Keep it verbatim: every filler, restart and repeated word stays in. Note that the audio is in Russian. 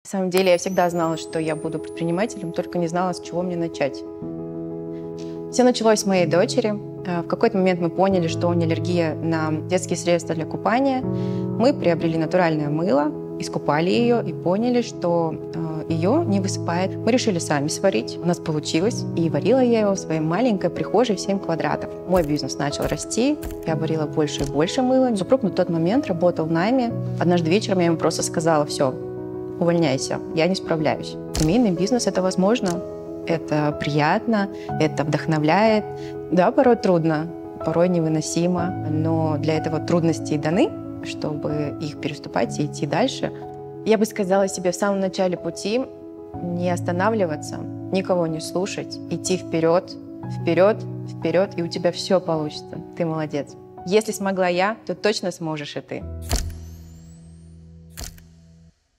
На самом деле я всегда знала, что я буду предпринимателем, только не знала, с чего мне начать. Все началось с моей дочери. В какой-то момент мы поняли, что у нее аллергия на детские средства для купания. Мы приобрели натуральное мыло, искупали ее и поняли, что ее не высыпает. Мы решили сами сварить. У нас получилось. И варила я его в своей маленькой прихожей в семь квадратов. Мой бизнес начал расти. Я варила больше и больше мыла. Супруг на тот момент работал в найме. Однажды вечером я ему просто сказала: все, увольняйся, я не справляюсь. Семейный бизнес — это возможно. Это приятно, это вдохновляет. Да, порой трудно, порой невыносимо, но для этого трудности и даны, чтобы их переступать и идти дальше. Я бы сказала себе в самом начале пути не останавливаться, никого не слушать, идти вперед, вперед, вперед, и у тебя все получится. Ты молодец. Если смогла я, то точно сможешь и ты.